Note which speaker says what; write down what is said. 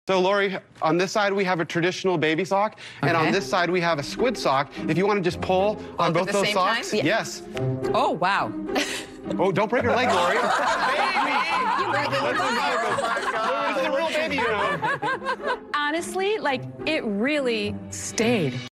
Speaker 1: So, Lori, on this side, we have a traditional baby sock, and on this side, we have a squid sock. If you want to just pull on both those socks.
Speaker 2: Yeah.
Speaker 1: Yes.
Speaker 2: Oh, wow.
Speaker 1: Oh, don't break her leg, Lori.
Speaker 2: Baby!
Speaker 1: This is a real baby, you know.
Speaker 3: Honestly, like, it really stayed.